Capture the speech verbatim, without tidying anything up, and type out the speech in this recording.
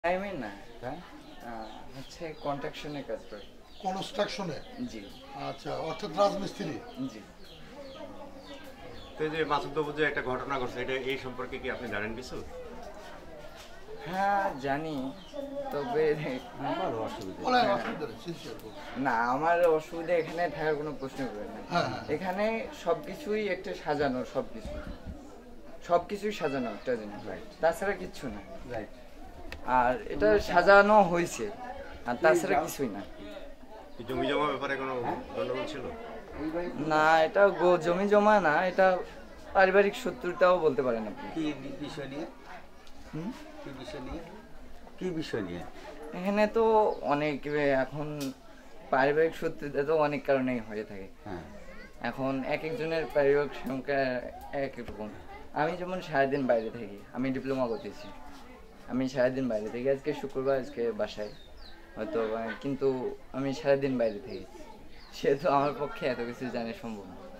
টাইমে না, হ্যাঁ হচ্ছে কন্ট্রাকশনে কাজ করে। কনস্ট্রাকশনে? জি। আচ্ছা, অর্থাৎ রাজমিস্ত্রি? জি। তো যে মাসুদবাবু যে একটা ঘটনা ঘটছে, এটা এই সম্পর্কে কি আপনি জানেন কিছু? হ্যাঁ জানি, তবে আমার অসুবিধা না, আমার অসুবিধা এখানে থাকার কোনো প্রশ্ন করে না। এখানে সবকিছুই একটা সাজানো, সবকিছু সবকিছুই সাজানো একটা জিনিস, তাছাড়া কিচ্ছু না। আর এটা সাজানো হয়েছে, আর তাছাড়া কিছুই না। জমি জমা ব্যাপারে কোনো গন্ডগোল ছিল? না, এটা জমি জমা না, এটা পারিবারিক শত্রুতাও বলতে পারেন আপনি। কি বিষয় নিয়ে? হুম কি বিষয় নিয়ে? কি বিষয় নিয়ে? এখানে তো অনেক, এখন পারিবারিক শত্রুতা তো অনেক কারণেই হয়ে থাকে। এখন এক একজনের পারিবারিক সংখ্যা এক এক রকম। আমি যেমন সারাদিন বাইরে থাকি, আমি ডিপ্লোমা করতেছি, আমি সারাদিন বাইরে থাকি। আজকে শুক্রবার, আজকে বাসায় হয়তো, কিন্তু আমি সারাদিন বাইরে থাকি, সেহেতু আমার পক্ষে এত কিছু জানা সম্ভব না।